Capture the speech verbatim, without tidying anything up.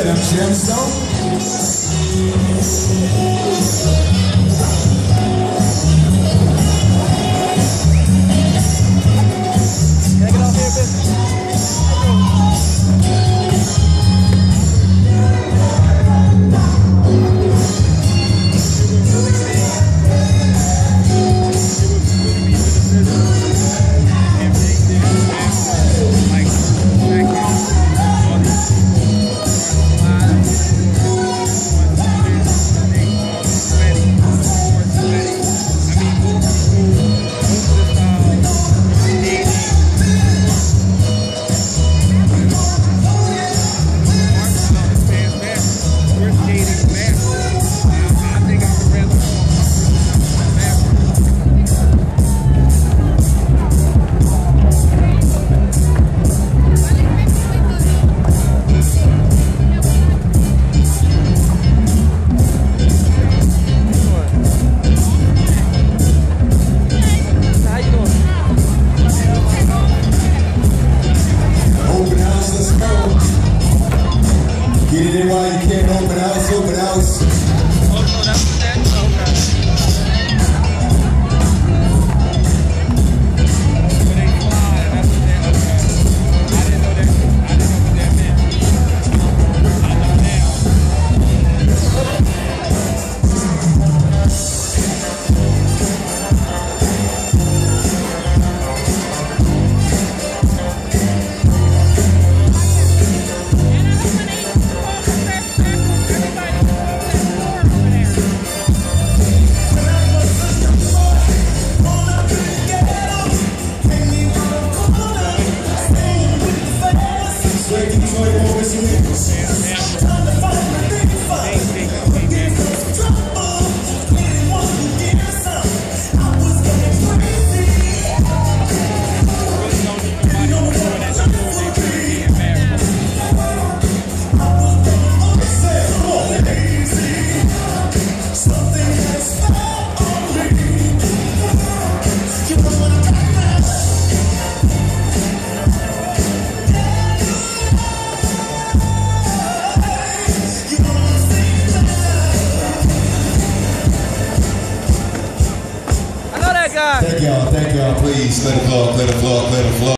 good. I'm Gemstone. Get it in while you can. Open house, open house. Oh, no, that's what that is. Okay. When they fly, that's what that, okay. I didn't know that, I didn't know what that meant. I know now. Thank y'all, thank y'all. Please let it flow, let it flow, let it flow.